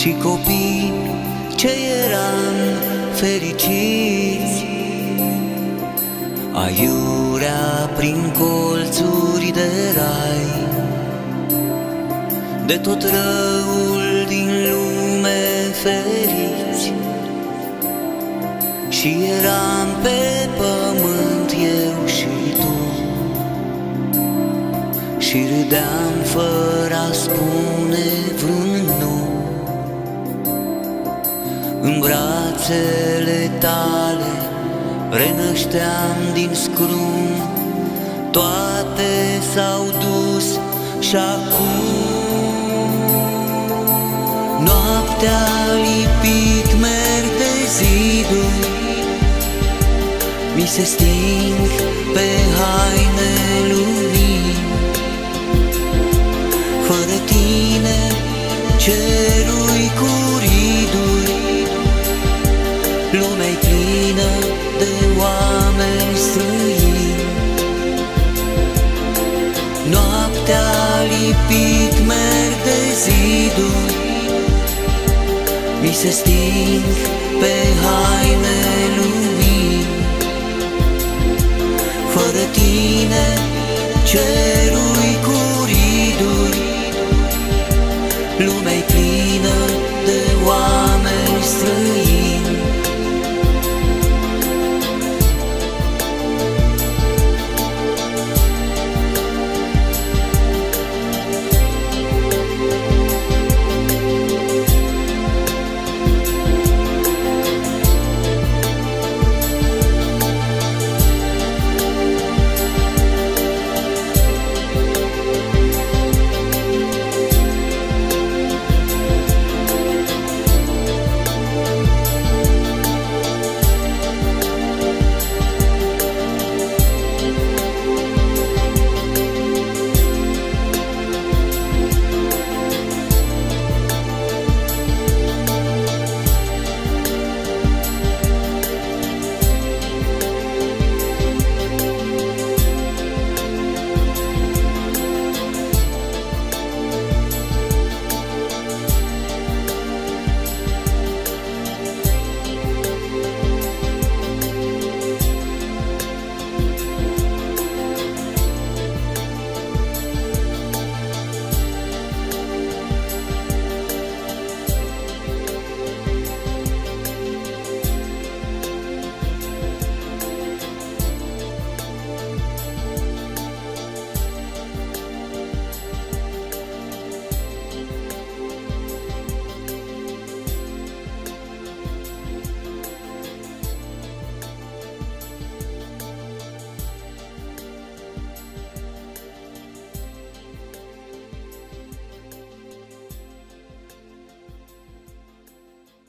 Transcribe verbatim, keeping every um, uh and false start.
și copii ce eram fericiți. Aiurea prin colțuri de rai, de tot răul din lume feriți. Și eram pe pământ eu și tu, și râdeam fără a spune vreun nu. În brațele tale renășteam din scrum, toate s-au dus și acum noaptea a lipit merg de ziduri, mi se sting pe haine lumini. Fără tine cerul-i cu riduri, lumea-i plină de oameni străini. Noaptea a lipit merg de ziduri, mi se sting pe haine lumini. Fără tine cerul-i cu riduri, lumea-i plină